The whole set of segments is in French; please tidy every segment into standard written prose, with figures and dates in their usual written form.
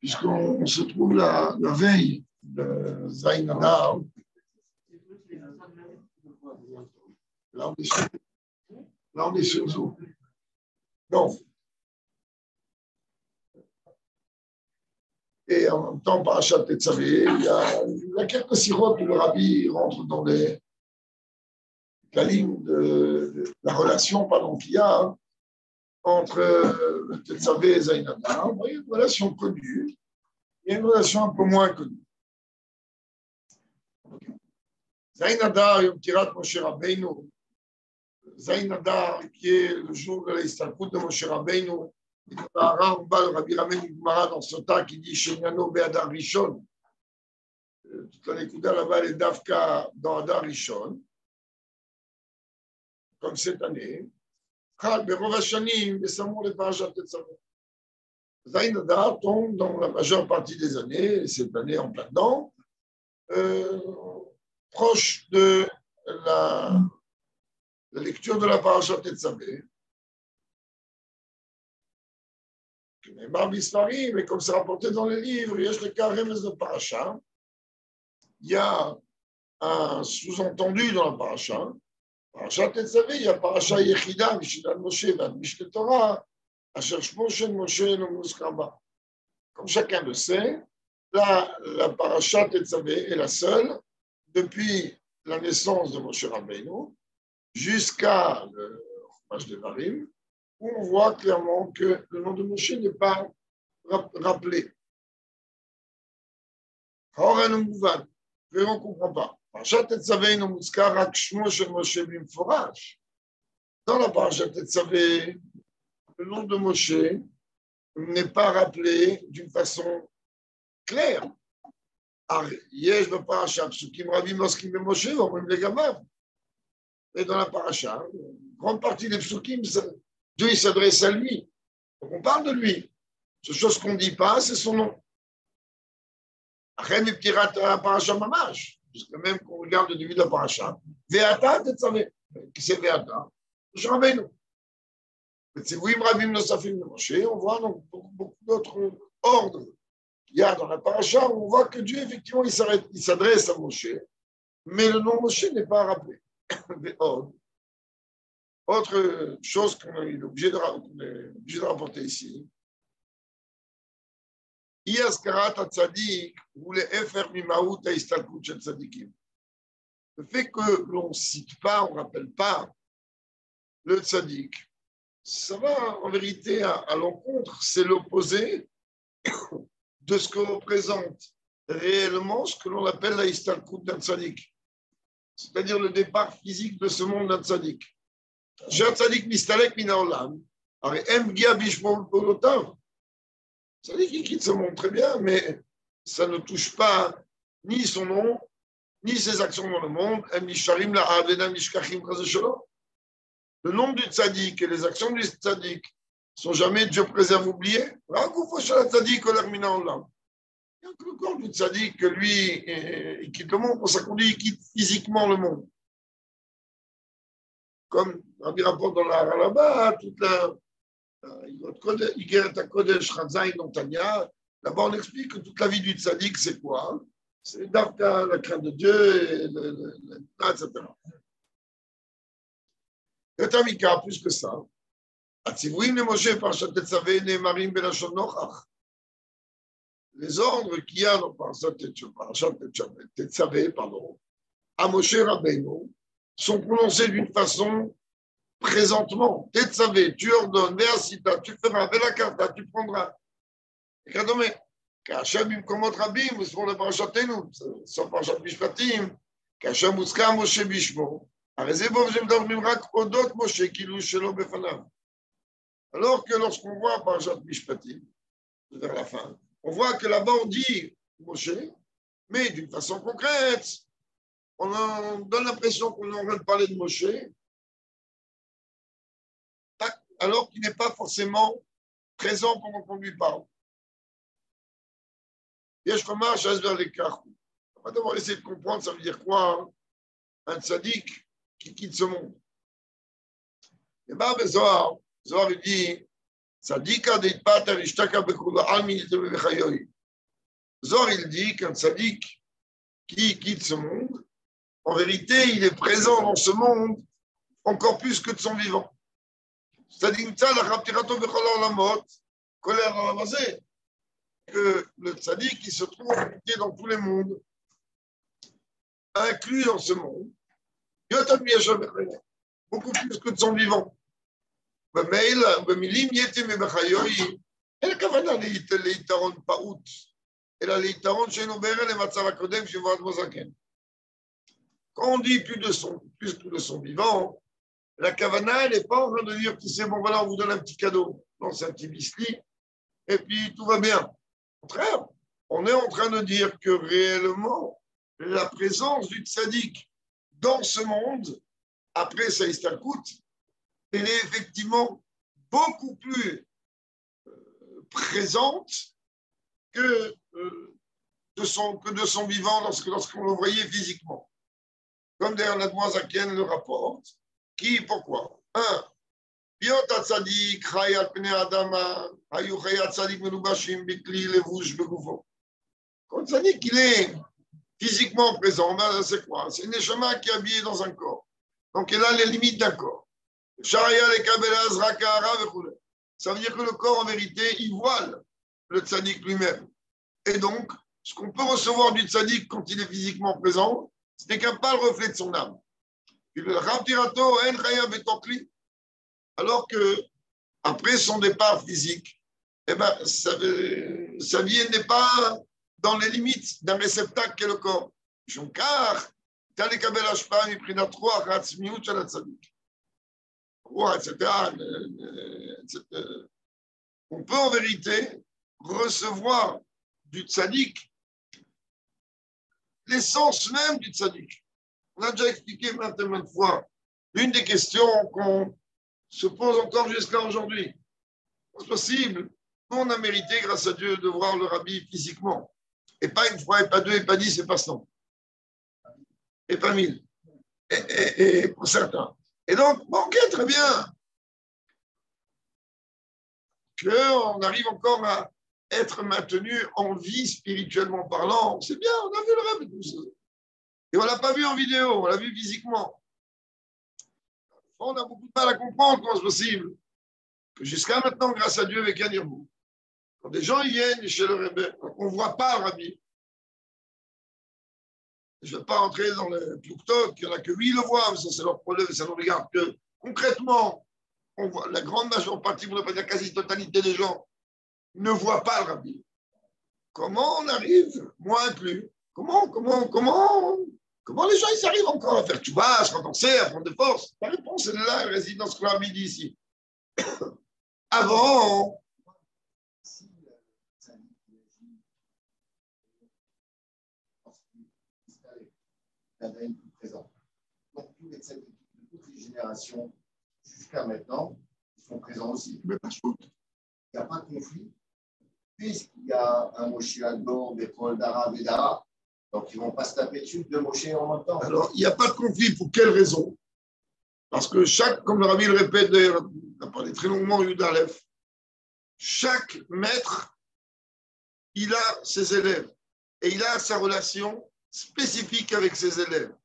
puisqu'on se trouve la veille de Zayin Adar. Là, on est sur Zoom. Donc, et en même temps, Parashat Tetzavé, il y a quelques sirotes où le rabbi rentre dans la ligne de la relation qu'il y a entre Tetzavé et Zayin Adar. Il y a une relation connue, il y a une relation un peu moins connue. Zayin Adar, Yom Kirat Moshe Rabbeinu, Zayin Adar, qui est le jour de l'Istalkut de Moshe Rabbeinu. Il y a un le Rabbi ramène une Gemara dans Sota qui dit Shenyano Be'adar Rishon. Toute la Nekuda là-bas, elle est Dafka dans Adar Rishon, comme cette année. Chal Berov Hashanim, Besamur le Parashat Tetzavé. Zayin Adar tombe dans la majeure partie des années, et cette année en plein dedans, proche de la lecture de la Parashat Tetzavé. Mais comme c'est rapporté dans les livres, il y a le carême de Parasha. Il y a un sous-entendu dans la Parasha. Parashat Tetzavé, il y a Parasha Yechida, Mishidan Moshe, Mishne Torah, Asher Shmo Shel Moshe no Muskarba. Comme chacun le sait, la Parasha Tetzavé est la seule depuis la naissance de Moshe Rabbeinu jusqu'à le Chumash Devarim, où on voit clairement que le nom de Moshe n'est pas rappelé. Or, on ne comprend pas. Parashat Tetzavé no muzkar rak shmo shel Moshe bimforash. Dans la Parashat Tetzavé, le nom de Moshe n'est pas rappelé d'une façon claire. Yesh b'parasha psukim ravim loskim b'Moshe v'omrim legamav. Et dans la Parasha, une grande partie des psukim, Dieu il s'adresse à lui. Donc on parle de lui. Cette chose qu'on ne dit pas, c'est son nom. Après, la Parasha Mamash, jusqu'à même qu'on regarde le début de la Parasha. Ve'ata Tetzavé. Qui c'est Ve'ata? Moshe Rabbeinu. Tzivouim Ravim Nosafim de Moshe, on voit donc beaucoup d'autres ordres qu'il y a dans la Parasha, où on voit que Dieu, effectivement, il s'adresse à Moshe, mais le nom Moshe n'est pas rappelé. Autre chose qu'on est obligé de rapporter ici. Le fait que l'on ne cite pas, on ne rappelle pas le tzaddik, ça va en vérité à l'encontre, c'est l'opposé de ce que représente réellement ce que l'on appelle la istalkut d'un tzaddik, c'est-à-dire le départ physique de ce monde d'un tzaddik. J'ai un tzaddik mistalek mina olam, em gia bishmol polotav. C'est-à-dire qu'il quitte ce monde très bien, mais ça ne touche pas ni son nom, ni ses actions dans le monde. Em nisharim la avena mishkachim chazeshalom. Le nom du tzaddik et les actions du tzaddik ne sont jamais, Dieu préserve, oubliés. Il y a que le corps du tzaddik, que lui, il quitte le monde, pour ça qu'on dit il quitte physiquement le monde. Comme Rabbi rapporte dans la Haralaba, toute la Igeret HaKodesh, Chazaï, Nontania, là-bas on explique que toute la vie du tzaddik, c'est quoi? C'est d'Afka, la crainte de Dieu, etc. Et Tamika, plus que ça. Les ordres qu'il y a dans Parashat Tetzavé, à Moshe Rabbeinu, sont prononcés d'une façon présentement. Tetzavé, tu ordonnes, Ve'asita, tu feras, Ve'lakarta, tu prendras. Et Kadome, K'Hashem Bimkomot Rabim, c'est pour le Parashatenu, c'est Parashat Mishpatim, K'Hashem Uska Moshe Bishmo. Alors que lorsqu'on voit Parashat Mishpatim, vers la fin, on voit que là-bas on dit Moshe, mais d'une façon concrète, on donne l'impression qu'on est en train de parler de Moshe, alors qu'il n'est pas forcément présent pendant qu'on lui parle. On va d'abord essayer de comprendre, ça veut dire quoi, un tzaddik qui quitte ce monde. Et bien, Zohar dit, tzaddik aditpat arishtaka bekula almi nitebe vechayoi. Zor, il dit qu'un tzaddik qui quitte ce monde, en vérité, il est présent dans ce monde encore plus que de son vivant. C'est-à-dire que le tzaddik qui se trouve dans tous les mondes, inclus dans ce monde, beaucoup plus que de son vivant. Quand on dit plus que de son vivant, la kavana, elle n'est pas en train de dire, tu sais, bon voilà, on vous donne un petit cadeau. Non, c'est un petit biscuit, et puis tout va bien. Au contraire, on est en train de dire que réellement, la présence du tzaddik dans ce monde, après sa istalkout, elle est effectivement beaucoup plus présente que de son vivant lorsqu'on le voyait physiquement. Comme d'ailleurs la Zaken le rapporte, qui, pourquoi? Un, quand le tzaddik, il est physiquement présent, ben, c'est quoi? C'est une neshama qui est habillée dans un corps. Donc, elle a les limites d'un corps. Ça veut dire que le corps, en vérité, il voile le tzaddik lui-même. Et donc, ce qu'on peut recevoir du tzaddik quand il est physiquement présent, ce n'est qu'un pâle reflet de son âme. Alors que après son départ physique, eh ben, sa vie n'est pas dans les limites d'un réceptacle qu'est le corps. Car, on peut en vérité recevoir du tzaddik l'essence même du tzaddik. On a déjà expliqué maintes et maintes fois une des questions qu'on se pose encore jusqu'à aujourd'hui. C'est possible. Nous, on a mérité, grâce à Dieu, de voir le rabbi physiquement. Et pas une fois, et pas deux, et pas 10, et pas 100. Et pas 1000. Et pour certains. Et donc, bon, ok, très bien. Qu'on arrive encore à être maintenu en vie spirituellement parlant. C'est bien, on a vu le rabbi. Et on ne l'a pas vu en vidéo, on l'a vu physiquement. On a beaucoup de mal à comprendre comment c'est possible que jusqu'à maintenant, grâce à Dieu, avec un Irmou, quand des gens viennent chez le Rebbe, on ne voit pas le rabbi. Je ne vais pas entrer dans le plouc-toc, il n'y en a que 8 le voient, mais ça c'est leur problème, ça nous regarde que concrètement, on voit, la grande majeure partie, pour ne pas dire la quasi-totalité des gens, ne voient pas le rabbi. Comment on arrive, moi inclus, comment les gens ils arrivent encore à faire tchouba, à se renforcer, à prendre des forces? La réponse est là, elle réside dans ce que le rabbi dit ici. Avant, présent. Donc tous les tzaddikim de toutes les générations jusqu'à maintenant sont présents aussi. mais pas shoot. Il n'y a pas de conflit, puisqu'il y a un Moshe Agdor, des Paul d'Arabe et d'Ara. Donc ils ne vont pas se taper dessus de Moshe en même temps. Alors, il n'y a pas de conflit. Pour quelle raison? Parce que comme le rabbi le répète, d'ailleurs, on a parlé très longuement au Yuda Aleph, chaque maître, il a ses élèves et il a sa relation spécifique avec ses élèves.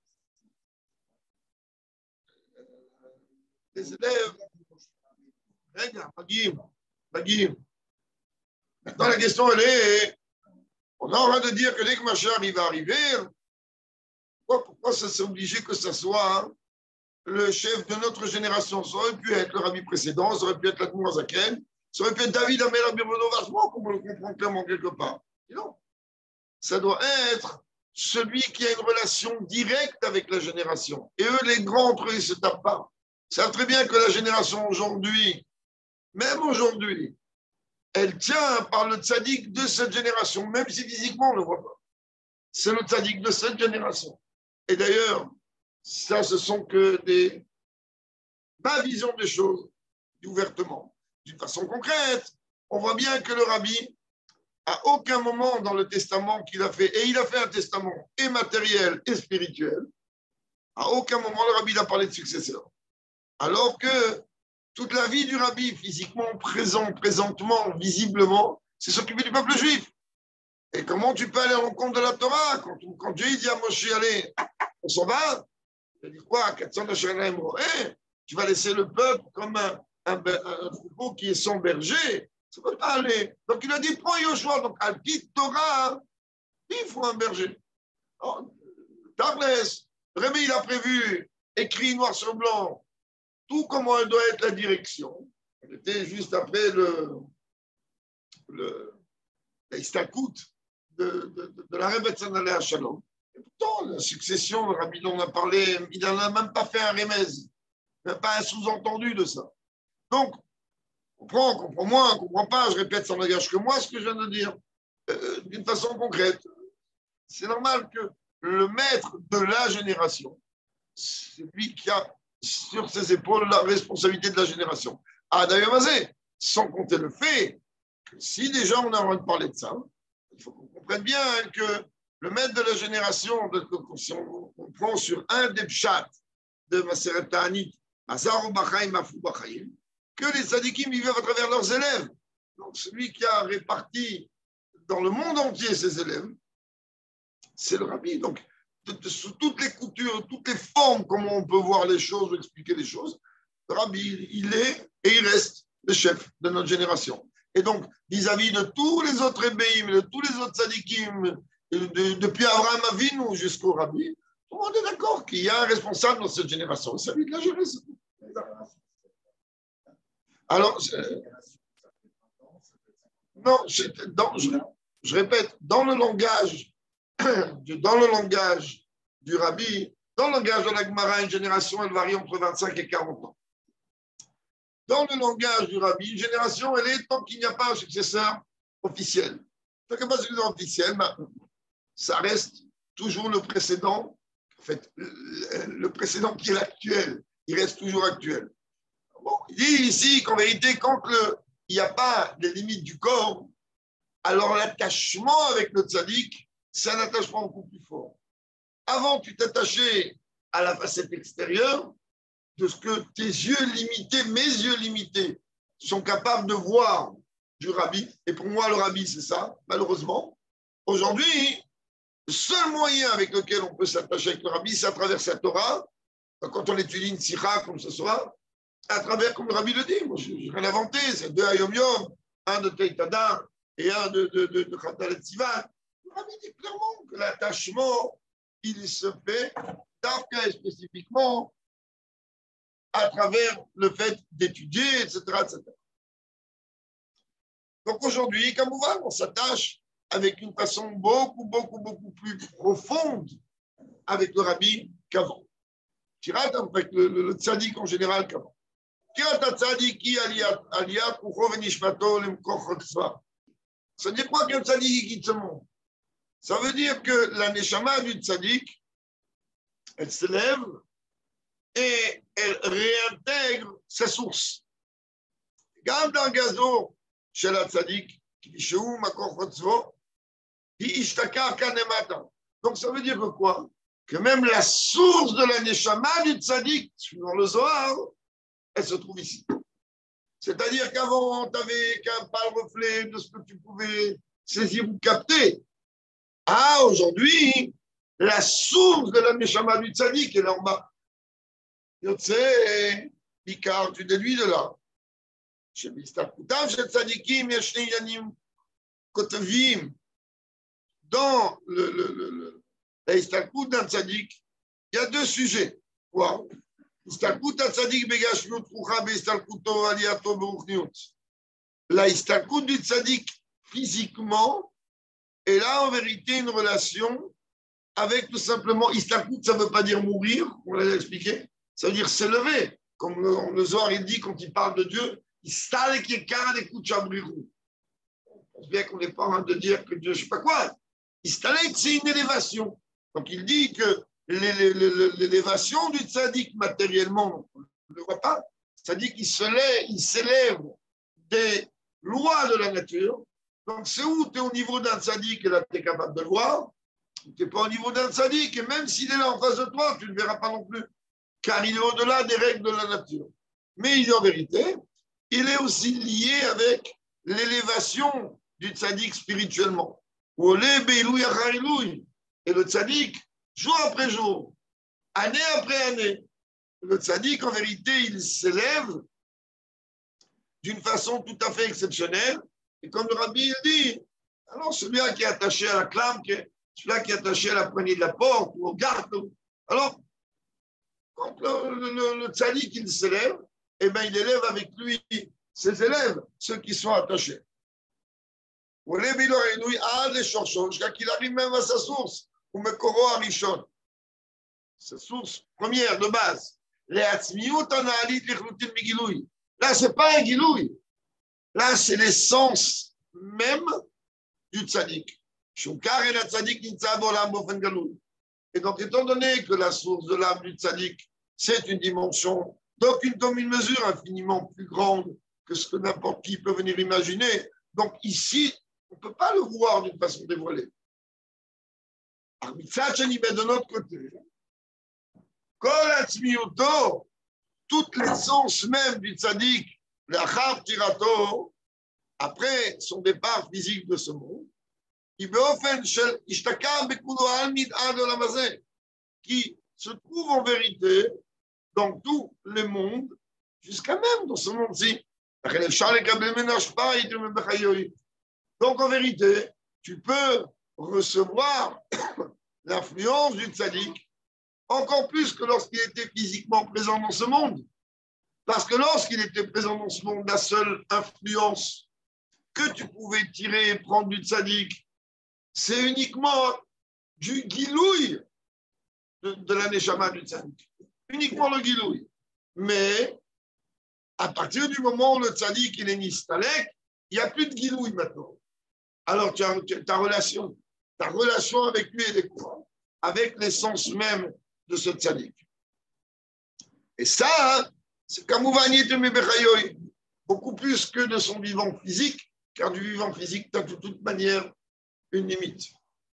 Les élèves, regarde, Bagim. Maintenant, la question, elle est, on a envie de dire que dès que Machar va arriver, pourquoi ça s'est obligé que ce soit le chef de notre génération? Ça aurait pu être le rabbi précédent, ça aurait pu être l'Admour Zaken, ça aurait pu être David Amel Abirmono Vachement, comme on le comprend clairement quelque part. Et non, ça doit être celui qui a une relation directe avec la génération. Et eux, les grands entre eux, ils ne se tapent pas. Ils savent très bien que la génération aujourd'hui, même aujourd'hui, elle tient par le tzaddik de cette génération, même si physiquement on ne le voit pas. C'est le tzaddik de cette génération. Et d'ailleurs, ça, ce sont que ma vision des choses, ouvertement. D'une façon concrète, on voit bien que le rabbi, à aucun moment dans le testament qu'il a fait, et il a fait un testament et matériel et spirituel, à aucun moment le rabbi n'a parlé de successeur. Alors que toute la vie du rabbi, physiquement présent, présentement, visiblement, c'est s'occuper du peuple juif. Et comment tu peux aller à l'encontre de la Torah quand Dieu dit à Moshe, allez, on s'en va? Il dit quoi? 400 de Shanaim, tu vas laisser le peuple comme un troupeau qui est sans berger. Ça ne peut pas aller. Donc il a dit, prends Yoshua. Donc à Pit Torah, il faut un berger. Tarles, Rémi, il a prévu, écrit noir sur blanc, tout comment elle doit être la direction. Elle était juste après l'Istakout de la Rebbe Tzanalé à Shalom. Et pourtant, la succession, le Rabbi dont on a parlé, il n'en a même pas fait un remez, même pas un sous-entendu de ça. Donc, comprends-moi, comprends pas, je répète sans langage que moi ce que je viens de dire, d'une façon concrète. C'est normal que le maître de la génération, c'est lui qui a sur ses épaules la responsabilité de la génération. Ah, d'ailleurs, sans compter le fait que si déjà on a envie de parler de ça, il faut qu'on comprenne bien que le maître de la génération, si on prend sur un des pshat de Maseret Ta'anit, Azar Bachaim, Afou Bachaim, que les tzadikim vivent à travers leurs élèves. Donc celui qui a réparti dans le monde entier ses élèves, c'est le rabbi. Donc, sous toutes les coutures, toutes les formes, comment on peut voir les choses ou expliquer les choses, le rabbi, il est et il reste le chef de notre génération. Et donc, vis-à-vis de tous les autres ébéim, de tous les autres tzadikim, depuis Abraham Avinu jusqu'au rabbi, tout le monde est d'accord qu'il y a un responsable dans cette génération. C'est lui de la gérer. Alors, non, je répète, dans le langage du rabbi, dans le langage de la Gemara, une génération, elle varie entre 25 et 40 ans. Dans le langage du rabbi, une génération, elle est tant qu'il n'y a pas un successeur officiel. Tant qu'il n'y a pas un successeur officiel, ça reste toujours le précédent. En fait, le précédent qui est l'actuel, il reste toujours actuel. Bon, il dit ici qu'en vérité, quand il n'y a pas de limites du corps, alors l'attachement avec le tzaddik, c'est un attachement beaucoup plus fort. Avant, tu t'attachais à la facette extérieure de ce que tes yeux limités, mes yeux limités, sont capables de voir du rabbi. Et pour moi, le rabbi, c'est ça, malheureusement. Aujourd'hui, le seul moyen avec lequel on peut s'attacher avec le rabbi, c'est à travers sa Torah. Quand on étudie une sikha, comme ce soir, à travers, comme le rabbi le dit, moi, je n'ai rien inventé, c'est 2 Ayom Yom, un de Teïtada et un de Khatalet Sivan. Le rabbi dit clairement que l'attachement, il se fait, d'Afka spécifiquement, à travers le fait d'étudier, etc., etc. Donc aujourd'hui, comme on voit, on s'attache avec une façon beaucoup plus profonde avec le rabbi qu'avant. Tirat, avec le tzaddik en général qu'avant. Tirat tzadiki aliyat kucho venishmato lemkoch tzva. Ça veut dire quoi qu'un tzaddik quitte ce monde? Ça veut dire que la neshama du tzaddik, elle s'élève et elle réintègre sa source. Gam dans gazo chez la tzaddik, qui dit shehu makor tzvo, hi ishtakar kanemata. Donc ça veut dire que quoi? Que même la source de la neshama du tzaddik, suivant le Zohar, elle se trouve ici. C'est-à-dire qu'avant, tu n'avais qu'un pâle reflet de ce que tu pouvais saisir ou capter. Ah, aujourd'hui, la source de la neshama du tzaddik est là en bas. Yotse, Bikar, tu déduis de là. Chez Bistakutav, chez Tzadikim, Yashne Yanim, Kotavim. Dans la Istakut d'un Tzadik, il y a 2 sujets. Quoi? Istakut d'un Tzadik, Begashmiut, Rucha, Beistakuto, Aliato, Beruchniut. La Istakut du Tzadik, physiquement, est là en vérité une relation avec tout simplement, Istakut, ça ne veut pas dire mourir, on l'a expliqué. Ça veut dire s'élever, comme le Zohar il dit quand il parle de Dieu, il stale qui est cara des coups de chabrirou. On pense bien qu'on n'est pas en train de dire que Dieu, je ne sais pas quoi. Il stale, c'est une élévation. Donc il dit que l'élévation du tzaddik matériellement, on ne le voit pas. C'est-à-dire qu'il s'élève des lois de la nature. Donc c'est où tu es au niveau d'un tzaddik et là tu es capable de le voir. Tu n'es pas au niveau d'un tzaddik et même s'il est là en face de toi, tu ne le verras pas non plus. Car il est au-delà des règles de la nature. Mais il est en vérité, il est aussi lié avec l'élévation du tzaddik spirituellement. Et le tzaddik, jour après jour, année après année, le tzaddik, en vérité, il s'élève d'une façon tout à fait exceptionnelle. Et comme le rabbi il dit, alors celui-là qui est attaché à la clame, celui-là qui est attaché à la poignée de la porte ou au garde, alors quand le tzaddik il s'élève, eh bien il élève avec lui ses élèves, ceux qui sont attachés. Jusqu'à qu'il arrive même à sa source, ou Mekoro Arishon. Sa source première de base. Là, ce n'est pas un gilouï. Là, c'est l'essence même du tzaddik. Et donc, étant donné que la source de l'âme du tzaddik, c'est une dimension d'aucune commune mesure infiniment plus grande que ce que n'importe qui peut venir imaginer. Donc, ici, on ne peut pas le voir d'une façon dévoilée. De notre côté, toute l'essence même du tzaddik, l'achar tirato, après son départ physique de ce monde, qui se trouve en vérité dans tous les mondes, jusqu'à même dans ce monde-ci. Donc, en vérité, tu peux recevoir l'influence du tzaddik encore plus que lorsqu'il était physiquement présent dans ce monde. Parce que lorsqu'il était présent dans ce monde, la seule influence que tu pouvais tirer et prendre du tzaddik, c'est uniquement du gilouï de la neshama du tzaddik. Uniquement le gilouï. Mais à partir du moment où le tzaddik il est nistalek, il n'y a plus de gilouï maintenant. Alors tu as ta relation avec lui, elle est quoi? Avec l'essence même de ce tzaddik. Et ça, c'est kamuvani de mebechayoy, beaucoup plus que de son vivant physique, car du vivant physique, tu as de toute manière une limite.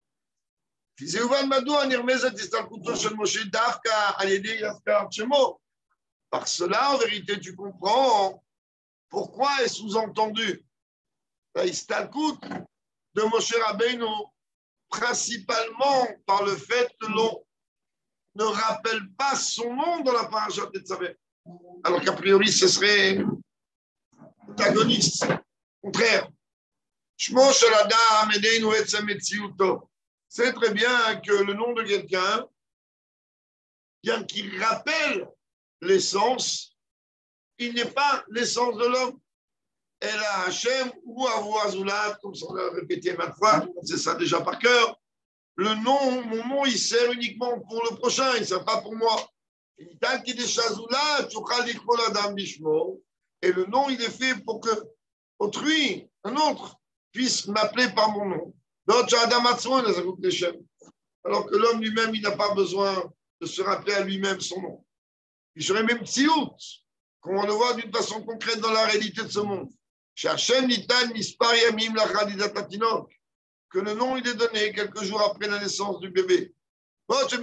Par cela, en vérité, tu comprends pourquoi est sous-entendu la istalkut de Moshe Rabbeinu, principalement par le fait que l'on ne rappelle pas son nom dans la paracha de Tzavé. Alors qu'a priori, ce serait protagoniste. Au contraire. C'est très bien que le nom de quelqu'un, bien qu'il rappelle l'essence, il n'est pas l'essence de l'homme. Elle a Hachem ou Avu Azulat, comme on l'a répété maintes fois, c'est ça déjà par cœur. Le nom, mon nom, il sert uniquement pour le prochain, il ne sert pas pour moi. Et le nom, il est fait pour que autrui, un autre, puisse m'appeler par mon nom. Alors que l'homme lui-même, il n'a pas besoin de se rappeler à lui-même son nom. Il serait même tziout, comme on le voit d'une façon concrète dans la réalité de ce monde. Que le nom il est donné quelques jours après la naissance du bébé. Alors que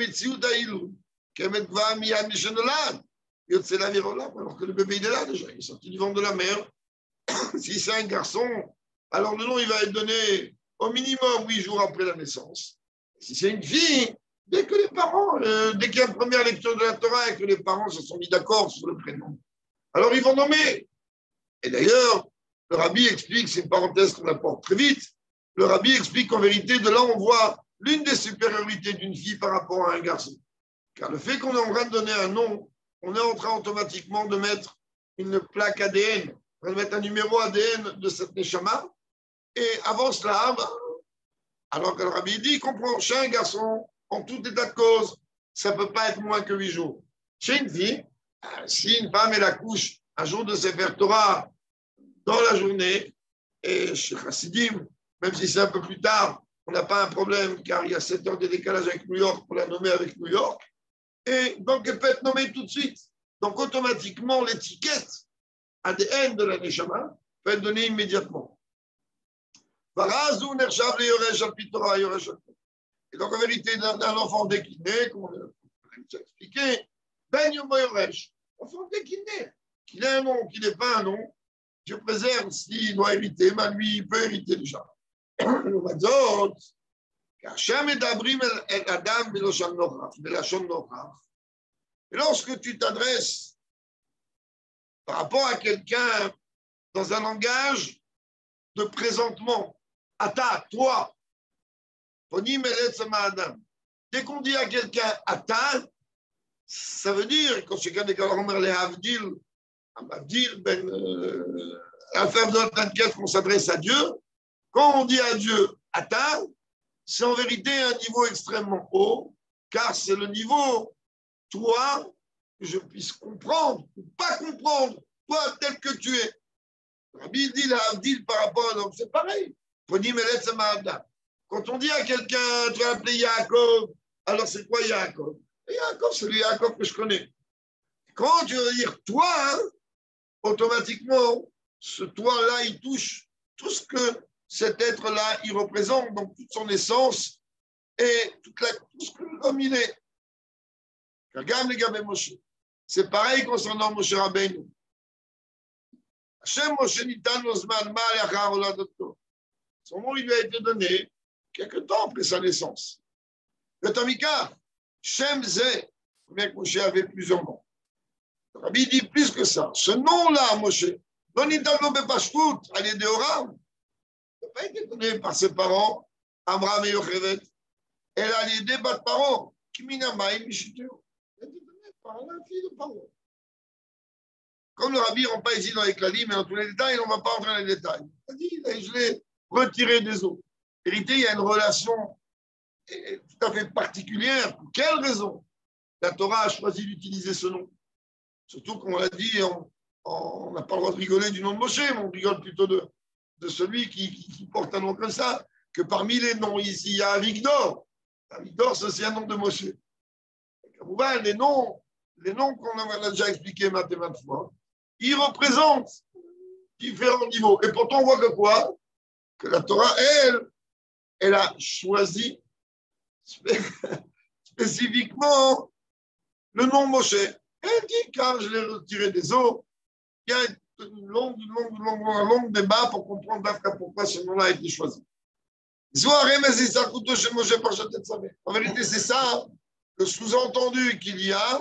le bébé il est là déjà, il est sorti du ventre de la mère. Si c'est un garçon, alors le nom il va être donné au minimum 8 jours après la naissance. Si c'est une fille, dès que les parents, dès qu'il y a une première lecture de la Torah et que les parents se sont mis d'accord sur le prénom, alors ils vont nommer. Et d'ailleurs, le rabbi explique, c'est une parenthèse qu'on apporte très vite, le rabbi explique qu'en vérité, de là, on voit l'une des supériorités d'une fille par rapport à un garçon. Car le fait qu'on est en train de donner un nom, on est en train automatiquement de mettre une plaque ADN, on va mettre un numéro ADN de cette neshama. Et avant cela, alors que le rabbi dit, comprend, chez un garçon, en tout état de cause, ça ne peut pas être moins que 8 jours. Chez une fille, si une femme elle accouche un jour de Sefer Torah dans la journée, et chez Chassidim, même si c'est un peu plus tard, on n'a pas un problème, car il y a 7 heures de décalage avec New York, pour la nommer avec New York, et donc elle peut être nommée tout de suite. Donc automatiquement, l'étiquette ADN de la Neshama peut être donnée immédiatement. Et donc en vérité, d'un enfant dès qu'il naît, comme on l'a expliqué, l'enfant dès qu'il naît, qu'il ait un nom, qu'il n'ait pas un nom, Dieu préserve s'il doit hériter, mais lui, il peut hériter déjà. לעומת זאת, כאשר מדברים אל אדם בלשון נוכח, et lorsque tu t'adresses par rapport à quelqu'un dans un langage de présentement, Ata, toi, dès qu'on dit à quelqu'un Ata, ça veut dire, quand quelqu'un dit les Havdil, ben, l'affaire de notre qu'on s'adresse à Dieu, quand on dit à Dieu Ata, c'est en vérité un niveau extrêmement haut, car c'est le niveau, toi, que je puisse comprendre ou pas comprendre, toi tel que tu es. Rabbi dit la Havdil par rapport à l'homme, c'est pareil. Quand on dit à quelqu'un, tu vas l'appeler Yaakov, alors c'est quoi Yaakov? Yaakov, c'est le Yaakov que je connais. Quand tu veux dire toi, hein, automatiquement, ce toi-là, il touche tout ce que cet être-là, il représente, donc toute son essence et tout ce que l'homme il est. C'est pareil concernant Moshe Rabbeinu. Son nom, il lui a été donné quelque temps après sa naissance. Le Tamika, Shem Zé, bien que Moshe avait plusieurs noms. Rabbi dit plus que ça. Ce nom-là, Moshe, non Nitano Bepashtout, à Oram, n'a pas été donné par ses parents, Amram et Yochevet. Elle a l'idée de parents, Kiminamaï Mishitu. Elle a été donnée par la fille de parents. Comme le Rabbi ne rentre pas ici dans les clalis, mais dans tous les détails, on ne va pas entrer dans les détails. Il a dit, je l'ai retiré des eaux. En vérité, il y a une relation tout à fait particulière. Pour quelle raison la Torah a choisi d'utiliser ce nom? Surtout qu'on l'a dit, on n'a pas le droit de rigoler du nom de Moshe, mais on rigole plutôt de celui qui porte un nom comme ça, que parmi les noms ici, il y a Avigdor. Avigdor, c'est aussi un nom de Moshe. Les noms qu'on a déjà expliqués maintes et maintes fois, ils représentent différents niveaux. Et pourtant, on voit que quoi? Que la Torah, elle a choisi spécifiquement le nom Moshe. Elle dit, car je l'ai retiré des eaux, il y a un long débat pour comprendre pourquoi ce nom-là a été choisi. En vérité, c'est ça le sous-entendu qu'il y a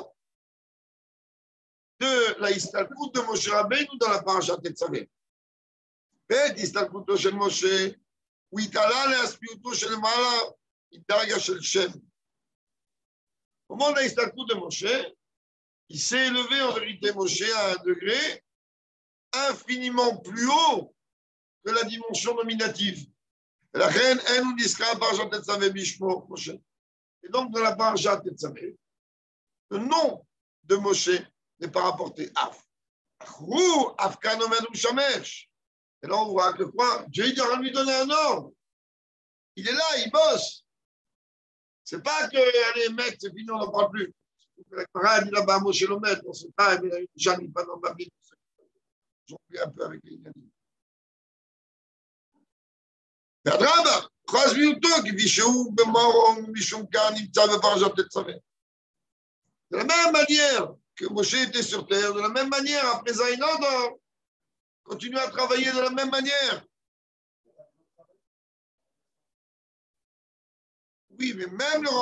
de la Istalkut de Moshe Rabbeinu dans la parashat Tetzavé. בית הסתלקותו של משה, הוא התעלה להשפיעותו של מעלה, מדרגה של שם. Au moment de la Istalkut de Moshe, il s'est élevé en vérité Moshe à un degré infiniment plus haut que la dimension nominative. Et la reine, elle nous discra parashat Tetzavé bishmo Moshe. Et donc dans la parashat Tetzavé, le nom de Moshe n'est pas rapporté Af. Achou, Afkan Omed Ushamesh. Et là, on voit que quoi? Dieu il doit lui donner un ordre. Il est là, il bosse. C'est pas que, allez, mec, c'est fini, on n'en parle plus. La Torah dit là-bas, Moshe Lomet, on se taille, mais Jeanne, pas dans Babylone. J'en prie un peu avec les Yannis. והדרבה, חס מיעוטו, כפי שהוא במרום משום כאן נמצא בפרשת תצווה. De la même manière que Moshe était sur terre, de la même manière, après Zainodor, continue à travailler de la même manière. Oui, mais même le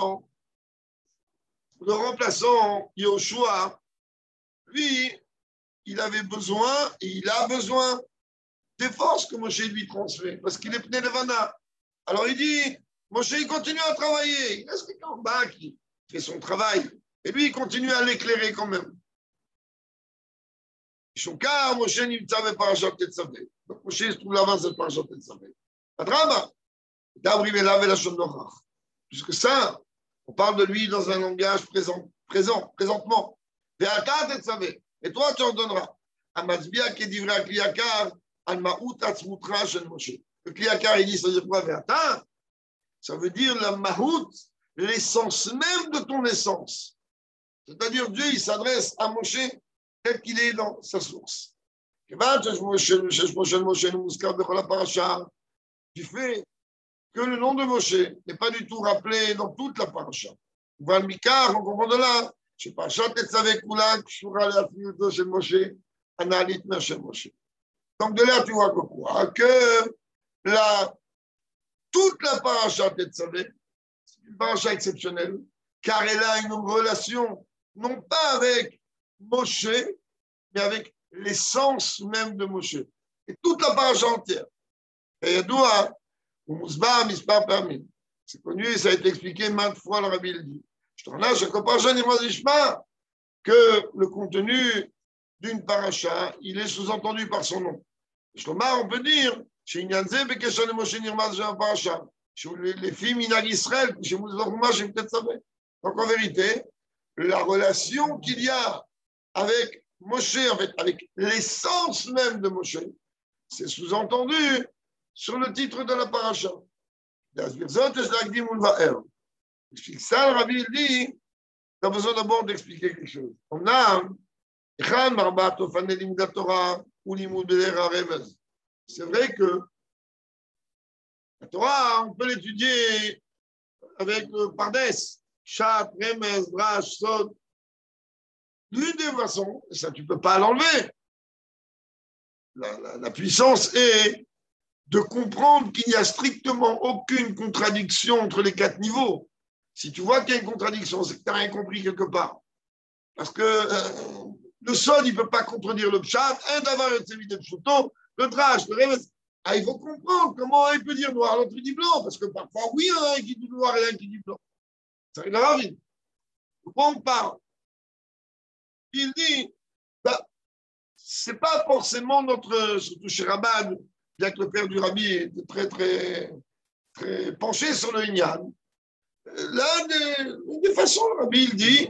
remplaçant Yoshua, lui, il avait besoin, et il a besoin des forces que Moshe lui transmet, parce qu'il est Pnei Levana. Alors il dit, Moshe, il continue à travailler, il reste quelqu'un en bas qui fait son travail, et lui, il continue à l'éclairer quand même. Shukar, Moshe nimtza beparashat Tetzavé. Donc Moshe se trouve là-bas cette parashat Tetzavé. Adrama, d'abri velav velashon nochach. Puisque ça, on parle de lui dans un langage présentement. Ve'ata Tetzavé. Et toi, tu en donneras. Amatzbia kedivra kliyakar al ma'ut atzmutra shel Moshe. Le kliyakar, il dit, ça veut dire quoi? Ve'ata, ça veut dire la ma'ut, l'essence même de ton essence. C'est-à-dire, Dieu, il s'adresse à Moshe tel qu'il est dans sa source. Du fait que le nom de Moshe n'est pas du tout rappelé dans toute la paracha. On voit le Mikar, on comprend de là. Je ne sais pas, donc de là, tu vois que quoi? Que toute la paracha Tetzavé, c'est une paracha exceptionnelle, car elle a une relation, non pas avec Moshe, mais avec l'essence même de Moshe. Et toute la paracha entière. Et Yadoua, Mouzba, Mispa, Permin. C'est connu et ça a été expliqué maintes fois, le Rabbi le dit. Je t'en ai, chaque paracha, que le contenu d'une paracha, il est sous-entendu par son nom. On peut dire, chez Inyanze, Bekeshan et Moshe Nirmaz, j'ai un paracha. Chez les filles Minag Israël, chez Mouzba, j'ai peut-être savais. Donc en vérité, la relation qu'il y a avec Moshe, en fait, avec l'essence même de Moshe, c'est sous-entendu sur le titre de la paracha. Explique ça, le Rabbi il dit, tu as besoin d'abord d'expliquer quelque chose. On a c'est vrai que la Torah, on peut l'étudier avec Pardes, Chat, Remez, Drash, Sod. L'une des façons, ça tu ne peux pas l'enlever. La puissance est de comprendre qu'il n'y a strictement aucune contradiction entre les 4 niveaux. Si tu vois qu'il y a une contradiction, c'est que tu n'as rien compris quelque part. Parce que le Sod, il ne peut pas contredire le Pshat, un d'avoir le Pshuto, le Drash, le Remez. Ah, il faut comprendre comment il peut dire noir, l'autre il dit blanc, parce que parfois, oui, il y en a un qui dit noir et un qui dit blanc. Ça arrive à la vie. Pourquoi on parle? Il dit, ce n'est pas forcément notre, surtout chez Rabban, bien que le père du Rabbi est très, très, très penché sur le Inyan. L'une des façons, le Rabbi, il dit,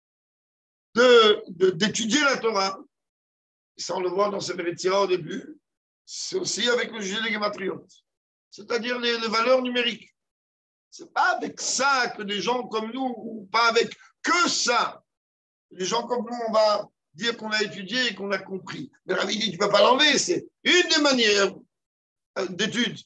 d'étudier la Torah, et ça on le voit dans ses Veretira au début, c'est aussi avec le jugé des Gematriot, c'est-à-dire les valeurs numériques. Ce n'est pas avec ça que des gens comme nous, ou pas avec que ça, les gens comme nous, on va dire qu'on a étudié et qu'on a compris. Mais le Rabbi dit, tu ne peux pas l'enlever, c'est une des manières d'étude.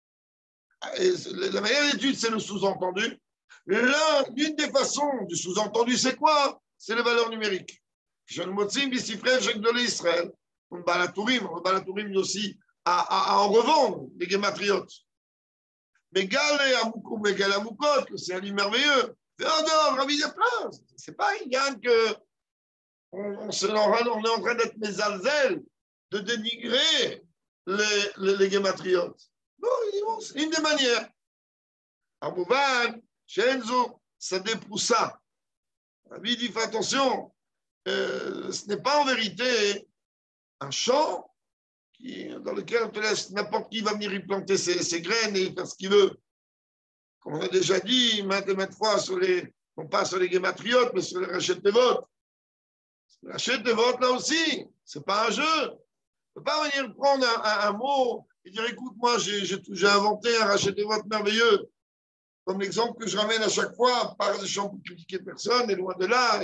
La manière d'étude, c'est le sous-entendu. L'une des façons du sous-entendu, c'est quoi? C'est les valeurs numériques. Je ne motzim bisifrel jek de l'Israël. On balatourim aussi à en revendre les gématriotes. Mais Galé Amoukou, mais Galé Amoukot, que c'est un livre merveilleux. Non, Rabbi Yapla, c'est pas une gagne que on est en train d'être mésalzel, de dénigrer les gématriotes. Non, c'est une des manières. Amouvan, Shenzo, ça dépoussa. Rabbi dit, fais attention, ce n'est pas en vérité un champ dans lequel on te laisse n'importe qui va venir y planter ses graines et faire ce qu'il veut. Comme on a déjà dit maintes et maintes fois, non pas sur les gématriotes, mais sur les rachets de votes. Les rachets de votes, là aussi, ce n'est pas un jeu. On ne peut pas venir prendre un mot et dire, écoute, moi, j'ai inventé un rachet de votes merveilleux. Comme l'exemple que je ramène à chaque fois, par des champs pour critiquer personne, et loin de là,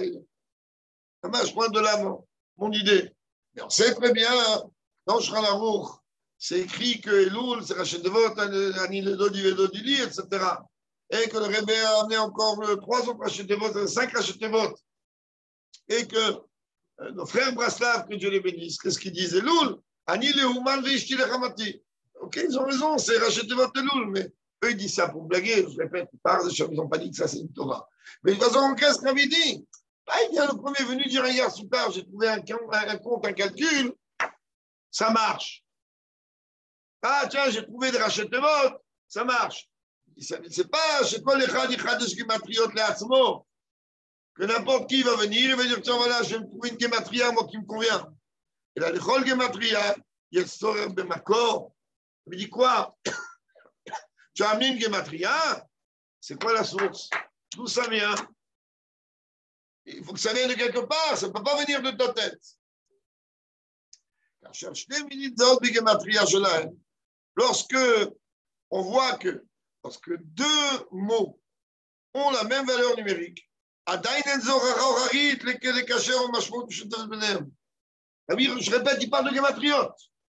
loin de là mon idée. Mais on sait très bien, dans Shulchan Aruch, c'est écrit que Elul, c'est rachet de vote, Ani le Dodi, le Dodili, etc. Et que le Rebbe a amené encore 3 autres rachets de vote, 5 rachets de vote. Et que nos frères Braslav, que Dieu les bénisse, qu'est-ce qu'ils disent? Elul, Ani le Human Vishti le Hamati. Ok, ils ont raison, c'est rachet de vote Elul, mais eux, ils disent ça pour blaguer, je répète, ils n'ont pas dit que ça, c'est une Torah. Mais de toute façon, qu'est-ce qu'on avait dit? Il vient le premier venu dire, regarde, super, j'ai trouvé un compte, un calcul, ça marche. Ah, tiens, j'ai trouvé des rachets de vote, ça marche. C'est pas, c'est quoi les chadichades de gématriotes, les atzmo, que n'importe qui va venir, il va dire, tiens, voilà, je vais me trouver une gématria, moi, qui me convient. Et là, les chol gématria, il y a le sorer de Makor. Il me dit quoi? Tu as amené une gématria, c'est quoi la source? D'où ça vient? Il faut que ça vienne de quelque part, ça ne peut pas venir de ta tête. Lorsque on voit que lorsque 2 mots ont la même valeur numérique, je répète, il parle de gématriote.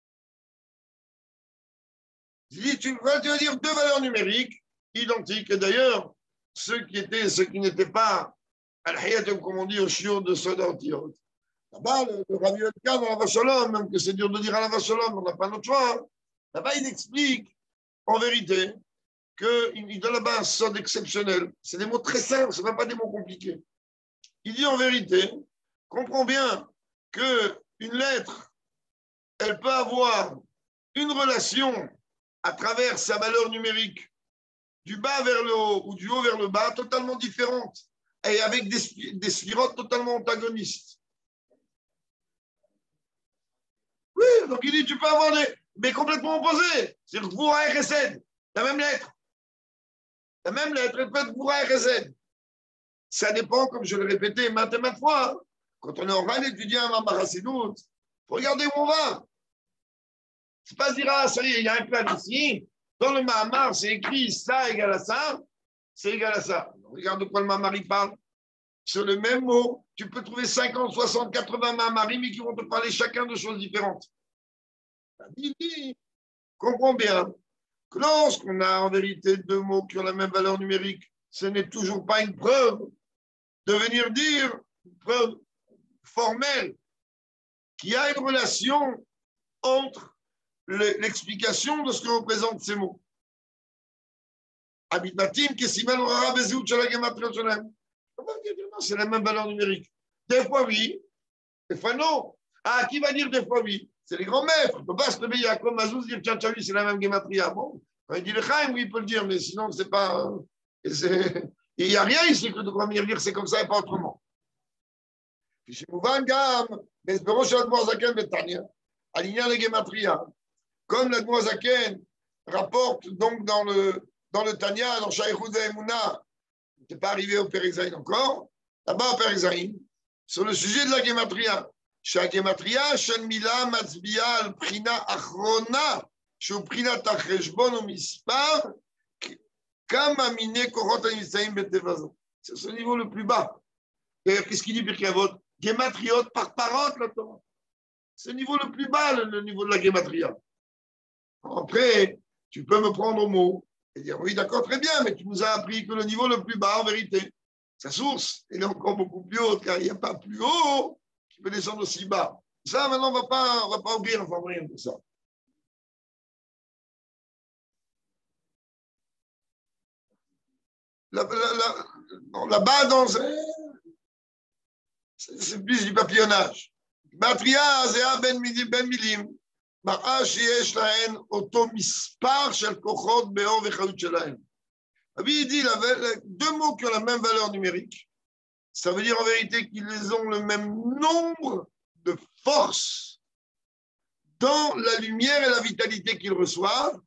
Tu vas dire 2 valeurs numériques identiques. Et d'ailleurs, ceux qui n'étaient pas al-Hayatum, comme on dit, au chiot de Sodaotiot. Là-bas, le Rabbi Yodka dans la Vachalom, même que c'est dur de dire à la Vachalom, on n'a pas notre choix. Là-bas, il explique, en vérité, qu'il donne là-bas un sod exceptionnel. C'est des mots très simples, ce ne sont pas des mots compliqués. Il dit en vérité, comprends bien qu'une lettre, elle peut avoir une relation à travers sa valeur numérique, du bas vers le haut ou du haut vers le bas, totalement différente, et avec des sphirotes totalement antagonistes. Oui, donc il dit, tu peux avoir mais complètement opposés. C'est-à-dire Gvura et Chesed, la même lettre. La même lettre, elle peut être Gvura et Chesed. Ça dépend, comme je l'ai répété maintes et maintes fois, hein. Quand on est en train d'étudier un Mamar Hasidut, il faut regarder où on va. C'est pas se dire, ah, ça y est, il y a un plan ici. Dans le Mahamar, c'est écrit ça égale à ça, c'est égal à ça. Regarde de quoi le Mahamar il parle. Sur le même mot, tu peux trouver 50, 60, 80 Mahamarim, mais qui vont te parler chacun de choses différentes. Comprends bien que lorsqu'on a en vérité deux mots qui ont la même valeur numérique, ce n'est toujours pas une preuve de venir dire, une preuve formelle, qu'il y a une relation entre l'explication de ce que représentent ces mots. Habitatim, Kessimel, Rara, Bezout, Shalagematria, Shalem. C'est la même valeur numérique. Des fois oui, des fois non. Ah, qui va dire des fois oui? C'est les grands maîtres. On ne peut pas se lever Yaakov Mazouz dire tiens, lui, c'est la même gematria. Bon, quand il dit le Chaim, oui, il peut le dire, mais sinon, c'est pas. Il n'y a rien ici que de quoi venir dire c'est comme ça et pas autrement. Puis chez Mouvan Gam, mais c'est Rosh Admoazaken Betania, aligné les gematria. Comme l'Admoazaken rapporte donc dans le Tanya, dans Shaïchoud Emouna, tu n'es pas arrivé au Pérézaïn encore, là-bas au Pérézaïn, sur le sujet de la gematria. שהגמטריה של מילה מצביעה על בחינה אחרונה, שהוא בחינת החשבון ומספר, כמה מיני כוחות הנמצאים בטבע זו. C'est ce niveau le plus bas. Qu'est-ce qu'il dit Pirkei Avot? Gématriot par parole, la Torah. C'est le niveau le plus bas, le niveau de la gématria. Après, tu peux me prendre au mot et dire oui, d'accord, très bien, mais tu nous as appris que le niveau le plus bas, en vérité, sa source, elle est encore beaucoup plus haute, car il n'y a pas plus haut qui peut descendre aussi bas. Ça, maintenant, on ne va pas ouvrir enfin rien de ça. Là-bas, c'est plus du papillonnage. Batria, Zéa, Ben Milim, Mara, Shiesh, Lahen, Oto, Mispar, Shel Kochot, Beor, Vechaout, Shelahen. Il dit deux mots qui ont la même valeur numérique. Ça veut dire en vérité qu'ils ont le même nombre de forces dans la lumière et la vitalité qu'ils reçoivent.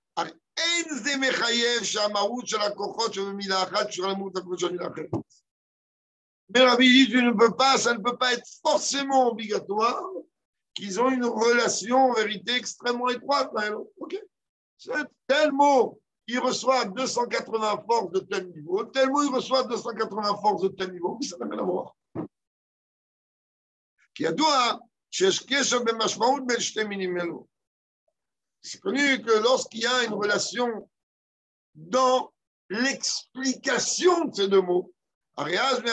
Mais Rabbi dit, ça ne peut pas être forcément obligatoire qu'ils ont une relation en vérité extrêmement étroite. Okay. Tel mot, il reçoit 280 forces de tel niveau, tel mot, il reçoit 280 forces de tel niveau, mais ça n'a rien à voir. C'est connu que lorsqu'il y a une relation dans l'explication de ces deux mots, donc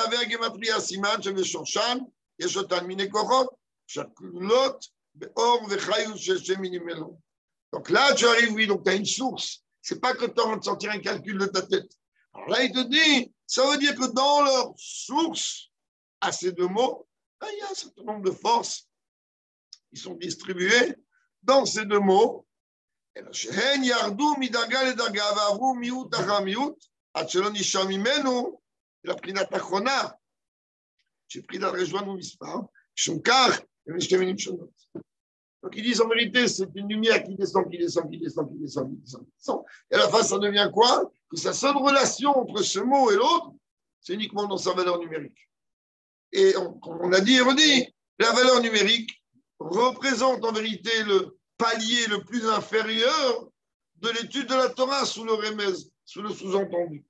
là, tu arrives, oui, donc tu as une source. C'est pas que tu es en train de sortir un calcul de ta tête. Alors là, il te dit, ça veut dire que dans leur source, à ces deux mots, il y a un certain nombre de forces qui sont distribuées dans ces deux mots. Et là, la prinat achrona, j'ai pris dans le rejoindre Mispar, Shumkar, et Mishkemenim Shonot. Donc ils disent en vérité, c'est une lumière qui descend, qui descend, qui descend, qui descend, qui descend, qui descend. Et à la fin, ça devient quoi? Que sa seule relation entre ce mot et l'autre, c'est uniquement dans sa valeur numérique. Et comme on a dit et redit, la valeur numérique représente en vérité le palier le plus inférieur de l'étude de la Torah sous le remez, sous le sous-entendu.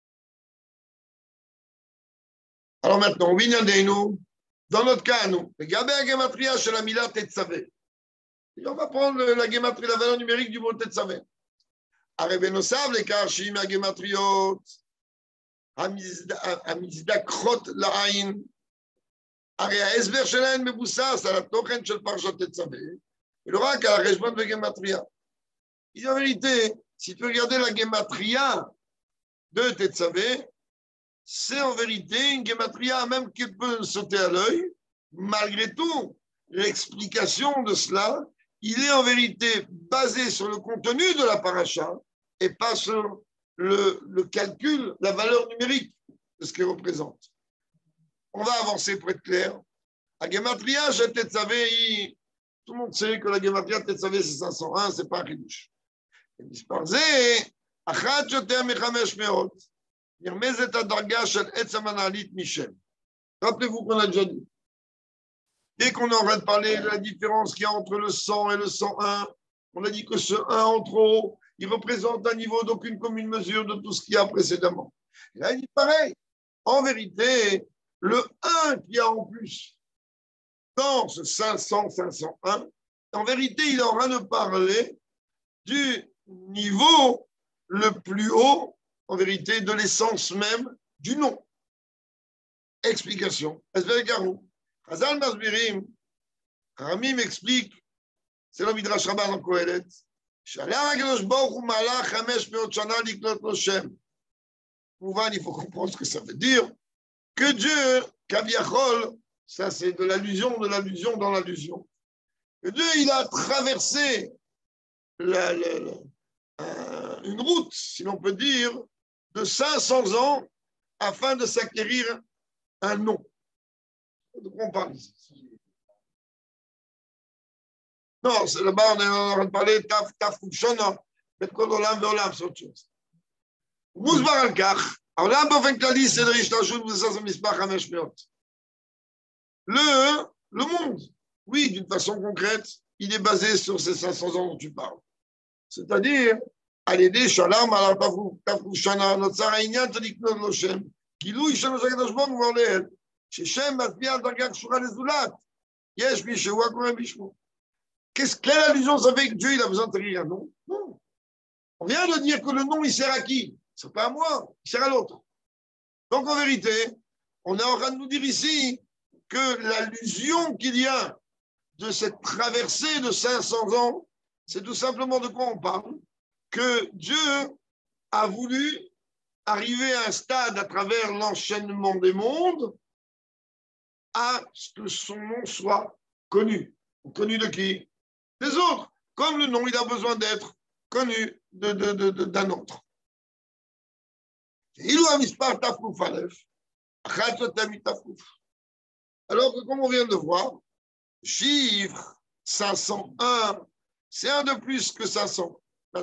Alors maintenant, dans notre cas, nous, on va prendre la gematria, la valeur numérique du mot Tetzavé. Arébenosav, les Karshim, la gematriot, Amizdakrot, La'ain, Aréa Esber Shelaen, Meboussa, Salat Tochen, Shel Parshat Tetzavé. Il aura qu'à la région de gematria. En vérité, si tu regardais la gematria de Tetzavé, c'est en vérité une gematria même qui peut sauter à l'œil. Malgré tout, l'explication de cela, il est en vérité basé sur le contenu de la paracha et pas sur le calcul, la valeur numérique de ce qu'il représente. On va avancer pour être clair. La gematria, Tetzavé, tout le monde sait que la gematria Tetzavé, c'est 501, c'est pas un chidouche. מספר זה, אחת יותר מ-500, נרמזת הדרגה של עץ המנהלית משם. Rappelez-vous qu'on a déjà dit. Dès qu'on est en train de parler de la différence qu'il y a entre le 100 et le 101, on a dit que ce 1 en trop, il représente un niveau d'aucune commune mesure de tout ce qu'il y a précédemment. Et là, il dit pareil. En vérité, le 1 qu'il y a en plus dans ce 500, 501, en vérité, il est en train de parler du niveau le plus haut, en vérité, de l'essence même du nom. Explication. Chazal Masbirim, Ramim explique, c'est le Midrash Rabbah dans Kohelet, il faut comprendre ce que ça veut dire, que Dieu, Kaviachol, ça c'est de l'allusion dans l'allusion, que Dieu, il a traversé une route, si l'on peut dire, de 500 ans afin de s'acquérir un nom. De quoi on parle ici? Non, c'est là-bas, on est en train de parler Taf Kubshona, mais Kol Olam Veolam, c'est autre chose. Mouzbar al-Kach, Olam באופן כללי, סדר השתלשלות מבוסס על מספר 500. Le monde, oui, d'une façon concrète, il est basé sur ces 500 ans dont tu parles. C'est-à-dire, על ידי שלם על תפקו שנה נוצר העניין צריך לקנות לו שם, גילוי שם של הקדוש ברוך הוא עולה, ששם מצביע על דרגה קשורה לזולת, יש מישהו הקורא בשמו. Quelle allusion ça fait que Dieu il a besoin de rien? Non, non. On vient de dire que le nom il sert à qui? C'est pas à moi, il sert à l'autre. Donc en vérité, on est en train de nous dire ici que l'allusion qu'il y a de cette traversée de 500 ans, c'est tout simplement de quoi on parle, que Dieu a voulu arriver à un stade à travers l'enchaînement des mondes à ce que son nom soit connu. Connu de qui? Des autres. Comme le nom, il a besoin d'être connu d'un autre. Alors que comme on vient de voir, chiffre 501, c'est un de plus que 500.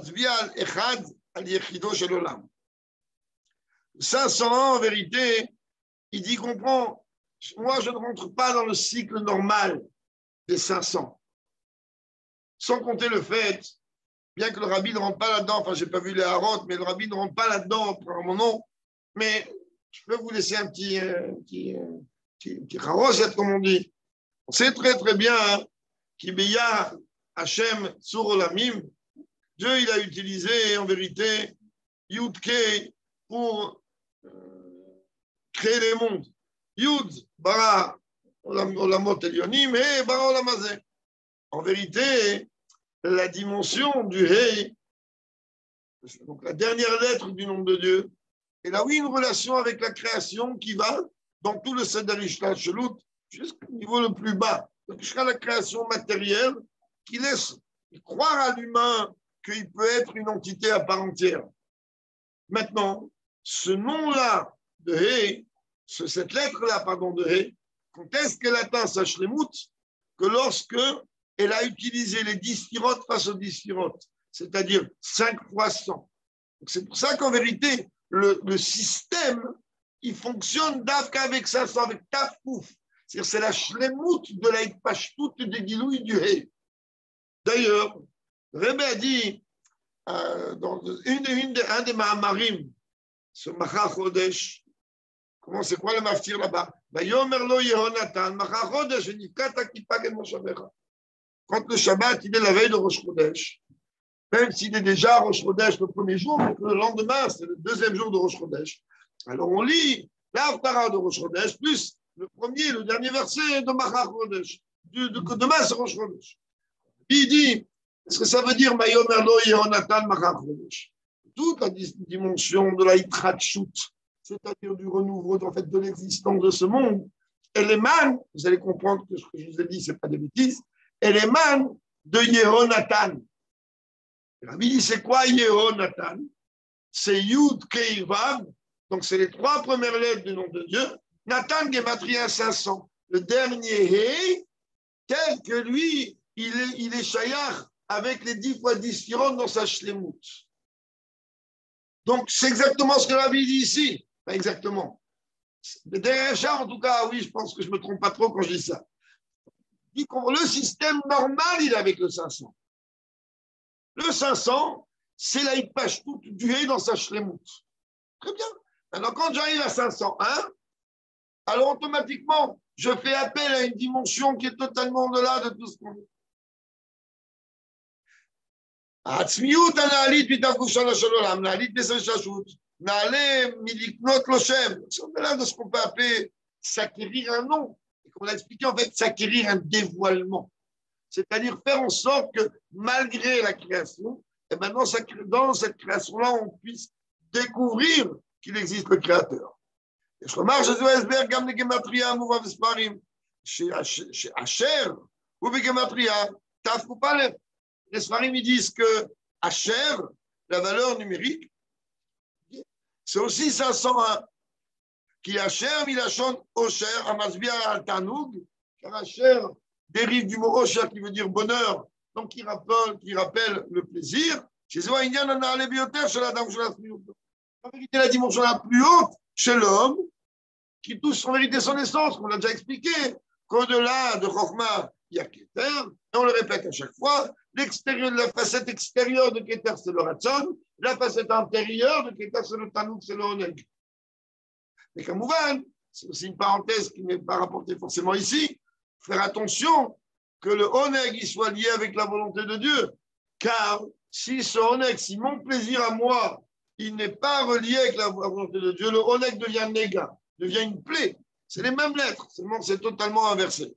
501, en vérité, il dit comprend, moi je ne rentre pas dans le cycle normal des 500. Sans compter le fait, bien que le rabbi ne rentre pas là-dedans, enfin je n'ai pas vu les harotes, mais le rabbi ne rentre pas là-dedans pour mon nom, mais je peux vous laisser un petit haroshet, comme on dit. On sait très très bien hein, qu'Ibeya Hashem Tzur Olamim, Dieu il a utilisé en vérité Yud-Kei pour créer les mondes. Yud bara Olamot Elyonim et bara Olamazeh. En vérité, la dimension du Hei, donc la dernière lettre du nom de Dieu, elle a oui une relation avec la création qui va dans tout le Seder Ishtalshelut jusqu'au niveau le plus bas, jusqu'à la création matérielle qui laisse croire à l'humain qu'il peut être une entité à part entière. Maintenant, ce nom-là de Hei, cette lettre-là, pardon, de Hei, quand est-ce qu'elle atteint sa shlemut? Que lorsque elle a utilisé les 10 sphirotes face aux 10 sphirotes, c'est-à-dire 5 fois 100. C'est pour ça qu'en vérité, le système, il fonctionne d'Afka avec 500, avec Tafkouf. C'est-à-dire c'est la shlemut de la Ikpashtout des Gilouï du Hei. D'ailleurs, Rebbe a dit, dans un des Mahamarim, ce Macha Chodesh, comment c'est quoi le maftir là-bas? Vayomer lo Yehonatan, Macha Chodesh, Nifkata Kippah Gen Moshavecha. Quand le Shabbat, il est la veille de Rosh Chodesh, même s'il est déjà Rosh Chodesh le premier jour, mais que le lendemain, c'est le deuxième jour de Rosh Chodesh. Alors on lit l'Aftara de Rosh Chodesh, plus le premier et le dernier verset de Macha Chodesh. Demain, c'est Rosh Chodesh. Il dit, Est-ce que ça veut dire Mayomerlo Yehonatan Machachodesh? Toute la dimension de la Hitrachut, c'est-à-dire du renouveau en fait, de l'existence de ce monde, elle émane, vous allez comprendre que ce que je vous ai dit, ce n'est pas des bêtises, elle émane de Yehonatan. Rabbi dit, c'est quoi Yehonatan? C'est Yud Kei Vav, donc c'est les 3 premières lettres du nom de Dieu. Nathan Gematria 500, le dernier He, tel que lui, il est shayach avec les 10 fois 10 Firon dans sa shlemut. Donc, c'est exactement ce que Rabbi dit ici. Pas exactement. Le derrière en tout cas, oui, je pense que je ne me trompe pas trop quand je dis ça. Il dit que le système normal, il est avec le 500. Le 500, c'est la hitpashtout du He dans sa shlemut. Très bien. Maintenant, quand j'arrive à 501, alors automatiquement, je fais appel à une dimension qui est totalement au-delà de tout ce qu'on dit. העצמיות הנעלית מתהפכות של עולם, נעלית בסששות, נעלה מלקנות לו שם. C'est là de ce qu'on peut appeler s'acquérir un nom. Et comme on l'a expliqué, en fait, s'acquérir un dévoilement. C'est-à-dire faire en sorte que malgré la création, et maintenant, dans cette création-là, on puisse découvrir qu'il existe le Créateur. יש לומר שזהו ההסבר גם לגמטריה המובא בספרים, שאשר הוא בגמטריה תק"א. Les Sfarim ils disent que Asher, la valeur numérique, c'est aussi 501. Qui Asher, Milachon, Osher, Amasbia, Al-Tanoug, car Asher dérive du mot Osher qui veut dire bonheur, donc qui rappelle le plaisir. Chez eux, il y a un alébioteur chez la dame, chez la fille. En vérité, la dimension la plus haute chez l'homme, qui touche en vérité son essence, on l'a déjà expliqué, qu'au-delà de Chokhmah, il y a Keter, et on le répète à chaque fois, la facette extérieure de Keter, c'est le Ratzon, la facette intérieure de Keter, c'est le Tanouk, c'est le Oneg. Mais comme Mouvan, c'est aussi une parenthèse qui n'est pas rapportée forcément ici, faire attention que le Oneg il soit lié avec la volonté de Dieu, car si ce Oneg, si mon plaisir à moi, il n'est pas relié avec la volonté de Dieu, le Oneg devient Nega, devient une plaie. C'est les mêmes lettres, seulement c'est totalement inversé.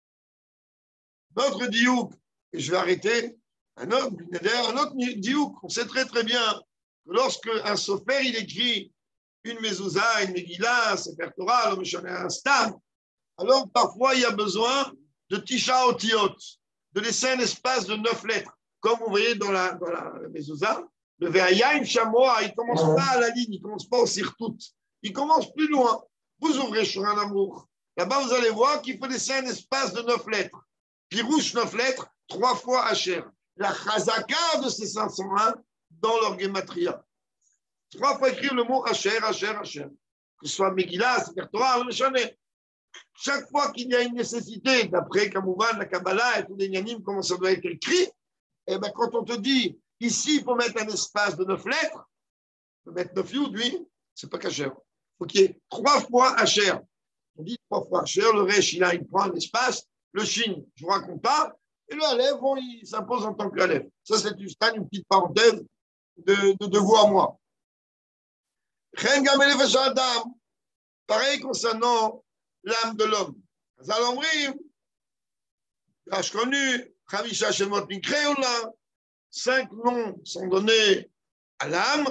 Notre diouk, et je vais arrêter, un autre diouk, on sait très très bien que lorsque un sofer il écrit une mezouza, une megillah, un sefer Torah, un stam, alors parfois il y a besoin de tisha otiot, de laisser un espace de 9 lettres. Comme vous voyez dans la mezouza, le ve'ayim shamoa, il ne commence pas à la ligne, il ne commence pas au sirtout, il commence plus loin. Vous ouvrez sur un amour. Là-bas, vous allez voir qu'il faut laisser un espace de 9 lettres. Pirouche 9 lettres, 3 fois Asher. La chazaka de ces 501 dans leur gematria. 3 fois écrire le mot Asher, Asher, Asher. Que ce soit Megillah, Sefer Torah, chaque fois qu'il y a une nécessité, d'après Kamouvan, la Kabbalah et tous les Yanim, comment ça doit être écrit, et bien quand on te dit, ici, il faut mettre un espace de 9 lettres, il faut mettre 9 yud, oui, c'est pas Asher. Il faut qu'il y ait 3 fois Asher. On dit 3 fois Asher, le Resh, il prend un espace. Le Shin, je ne vous raconte pas, et le Aleph, il s'impose en tant qu'Aleph. Ça, c'est une petite parenthèse de vous à moi. Pareil concernant l'âme de l'homme. connu, 5 noms sont donnés à l'âme.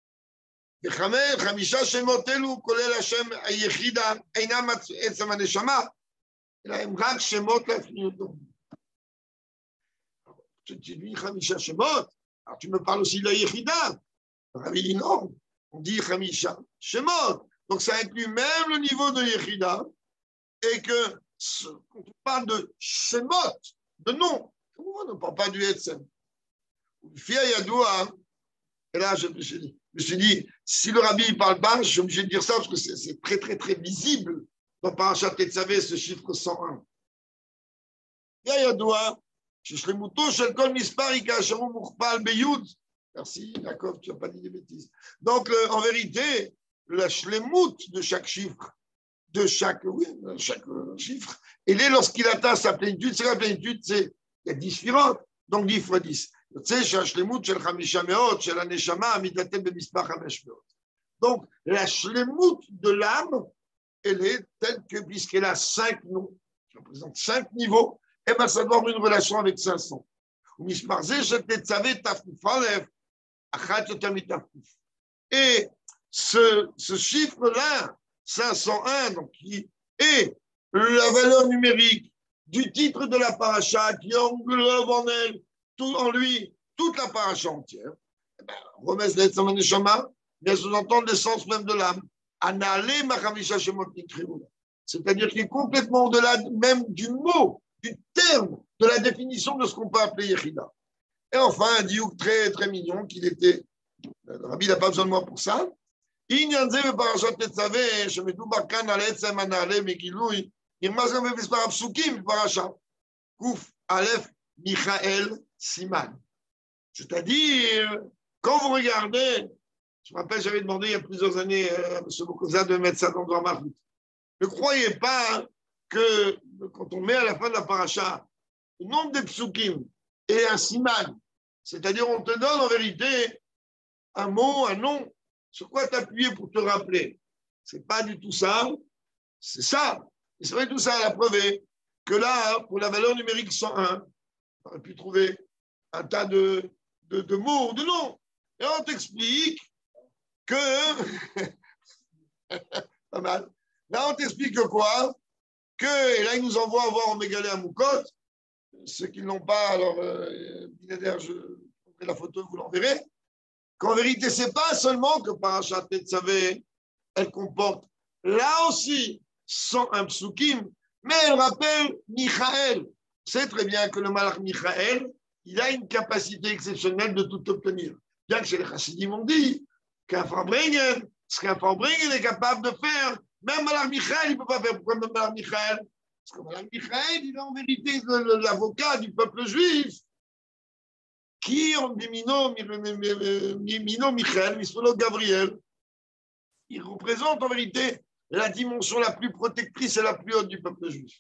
חמישה שמות אלו, כולל השם היחידה, אינם עצם הנשמה, אלא הם רק שמות להפניותו. Tu dis Khamisha Shemot, alors tu me parles aussi de la Yechida. Rabbi dit non, on dit Khamisha Shemot. Donc ça inclut même le niveau de Yechida et que quand on parle de Shemot, de nom, on ne parle pas du Etzem. Fia Yadoua, et là je me suis dit, si le Rabbi ne parle pas, je suis obligé de dire ça parce que c'est très très très visible dans Parashat Tetzavé, ce chiffre 101. Fia Yadoua, ששלמותו של כל מספר היא כאשר הוא מוכפל ביוד. Merci, Jacob, tu n'as pas dit des bêtises. Donc, en vérité, la shlemut de chaque chiffre, chiffre, il est lorsqu'il atteint sa plénitude, c'est la plénitude, c'est il y a 10 différentes, donc 10 fois 10. Tu sais, שהשלמות של 500 של הנשמה מתבטאת במספר 500. Donc, la shlemut de l'âme, elle est telle que, puisqu'elle a 5 noms, qui représentent 5 niveaux, eh bien, ça doit avoir une relation avec 500. Et ce chiffre-là, 501, donc, qui est la valeur numérique du titre de la paracha qui englobe en elle, tout en lui, toute la paracha entière, Remez l'Etzam Neshama, bien sous-entendre l'essence même de l'âme. Anale Machamisha Shemot Nikriou. C'est-à-dire qu'il est complètement au-delà même du mot, du terme, de la définition de ce qu'on peut appeler Yechida. Et enfin, un diouk très, très mignon qu'il était. Le Rabbi n'a pas besoin de moi pour ça. Inyanze Parashat Tetzaveh, Shemedoubar Kan al Etzem Anale Megilui, Irmaz גם במספר הפסוקים בפרשה, ק' Michael Siman. C'est-à-dire, quand vous regardez, je me rappelle, j'avais demandé il y a plusieurs années à M. Bokoza de mettre ça dans le Mahmoud. Ne croyez pas que quand on met à la fin de la paracha le nombre des psukim et un siman, c'est-à-dire on te donne en vérité un mot, un nom, sur quoi t'appuyer pour te rappeler. C'est pas du tout ça, c'est ça. Et c'est vrai tout ça, la preuve est que là, pour la valeur numérique 101, on aurait pu trouver un tas de mots, de noms. Et on t'explique que... pas mal. Là, on t'explique quoi? Que, et là, il nous envoie voir en Mégalé à Moukot. Ceux qui ne l'ont pas, alors, Binader, je prendrai la photo, vous l'enverrez. Qu'en vérité, ce n'est pas seulement que Parashat Tetzaveh, elle comporte là aussi 101 psukim, mais elle rappelle Michael. Vous savez très bien que le malach Michael, il a une capacité exceptionnelle de tout obtenir. Bien que chez les chassidim on dit qu'un Farbringen, ce qu'un Farbringen est capable de faire, même malach Michael, il ne peut pas faire. Pourquoi même malach Michael? Parce que malach Michael, il est en vérité l'avocat du peuple juif, qui en Mino Michael, Misolo Gabriel, il représente en vérité la dimension la plus protectrice et la plus haute du peuple juif.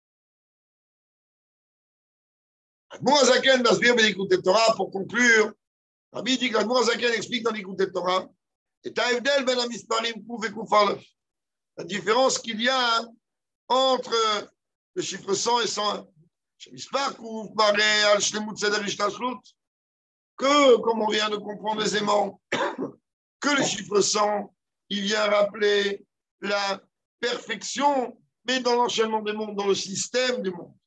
Mourazaken va se dire l'écoute Torah pour conclure. Rabbi dit que Mourazaken explique dans l'écoute Torah et Taïvdel ben Amisparim Kouf et Koufalef. La différence qu'il y a entre le chiffre 100 et 101. Mispar Kouf paraît al Shlemut Seder Ishtashlut que, comme on vient de comprendre aisément, que le chiffre 100, il vient rappeler la perfection, mais dans l'enchaînement des mondes, dans le système du monde.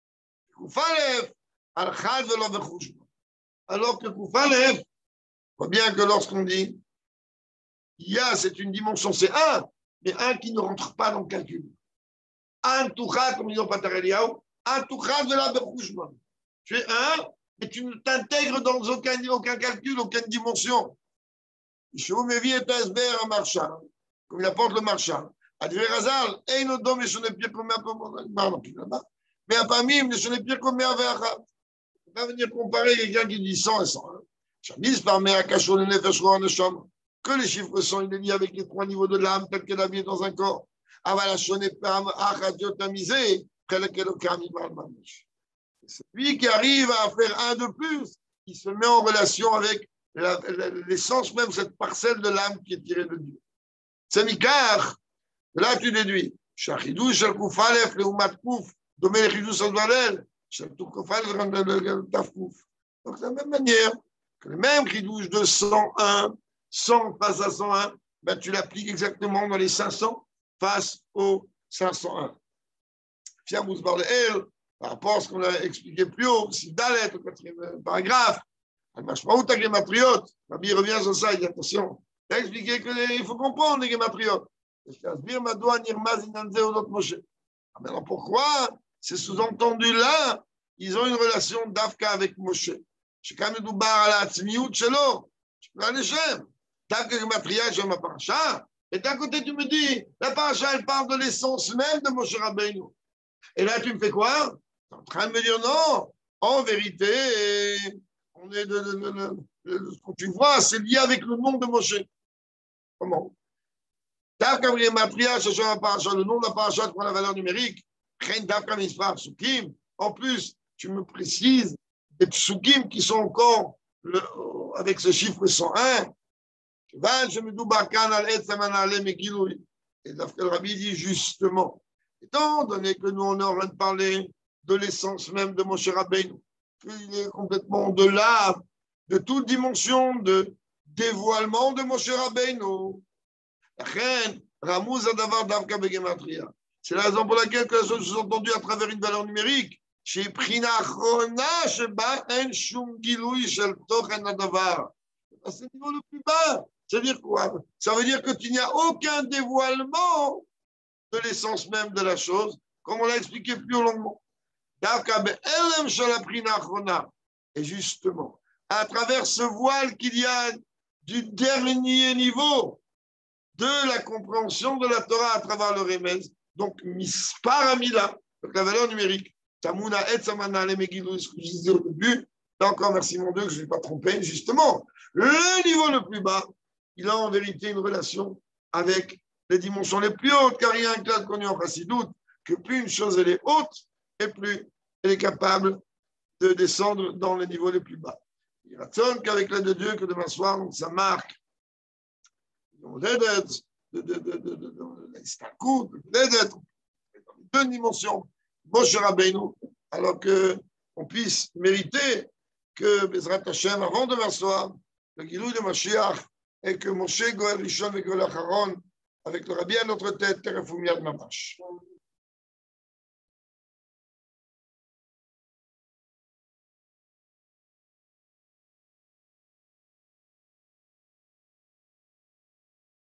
Alors que Koufalef, on voit bien que lorsqu'on dit, il y a, c'est une dimension, c'est un, mais un qui ne rentre pas dans le calcul. Un toucha, comme dit dans Patareliaou, un toucha de la Berchouchman. Tu es un, mais tu ne t'intègres dans aucun calcul, aucune dimension. Je vous mets vite un SBR en marchand, comme il apporte le marchand. Adver Hazal, et nos dom, je n'ai pire comme mais à Pamim, je n'ai pire comme un verre. On va venir comparer quelqu'un qui dit 100 et 101. Chamis par Mea Kachon et Nefesh Rohan Sham, que les chiffres 100, il est lié avec les 3 niveaux de l'âme, tel qu'elle a mis dans un corps. Avalachon et Pam, Achadiotamizé, tel qu'elle a Kami Balmanish. C'est lui qui arrive à faire un de plus, qui se met en relation avec l'essence même, cette parcelle de l'âme qui est tirée de Dieu. C'est Mikar. Là, tu déduis. Shachidou, Shalkoufalef, le Oumat Kouf, Domé le Chidou Saldvalel, Shalkoufalef, le Tafkouf. Donc, de la même manière, que le même Chidouche de 101, 100 face à 101, ben, tu l'appliques exactement dans les 500 face aux 501. Fiamous Barleel, par rapport à ce qu'on a expliqué plus haut, si Dalet, le 4e paragraphe, Al-Mashmaout à Gématriot, Rabbi revient sur ça, il dit attention, il a expliqué qu'il faut comprendre les Gématriot. Maintenant, pourquoi c'est sous-entendu là, ils ont une relation d'Afka avec Moshe. C'est quand même du bar à la tzmiout shelo. Je peux aller chez D'Afka Gématria, je ma paracha. Et d'un côté, tu me dis, la paracha, elle parle de l'essence même de Moshe Rabbeinu. Et là, tu me fais quoi? Tu es en train de me dire non. En vérité, on est ce que tu vois, c'est lié avec le nom de Moshe. Comment? Le nom de la paracha prend la valeur numérique. En plus, tu me précises des psukim qui sont encore avec ce chiffre 101. Et le Rabbi dit justement, étant donné que nous on est en train de parler de l'essence même de Moshe Rabbeinu, qu'il est complètement au-delà de toute dimension de dévoilement de Moshe Rabbeinu. C'est la raison pour laquelle que la chose est entendue à travers une valeur numérique. C'est le niveau le plus bas. Ça veut dire quoi? Ça veut dire qu'il n'y a aucun dévoilement de l'essence même de la chose, comme on l'a expliqué plus longuement. Et justement, à travers ce voile qu'il y a du dernier niveau de la compréhension de la Torah à travers le Remez, donc Mispar Amila, donc la valeur numérique, Tamuna et Samana le Megilou, ce que je disais au début, là encore, merci mon Dieu que je ne vais pas tromper, justement, le niveau le plus bas, il a en vérité une relation avec les dimensions les plus hautes, car il y a un clade connu en Chassidoute, que plus une chose elle est haute, et plus elle est capable de descendre dans les niveaux les plus bas. Il raconte qu'avec l'aide de Dieu, que demain soir, donc, ça marque de deux dimensions, Moshe Rabbeinu, alors qu'on puisse mériter que Bezrat Hashem, avant demain soir, le Gilou de Mashiach, et que Moshe Goël Rishon et Goël Acharon, avec le Rabbi à notre tête, Terefoumiad Mamash.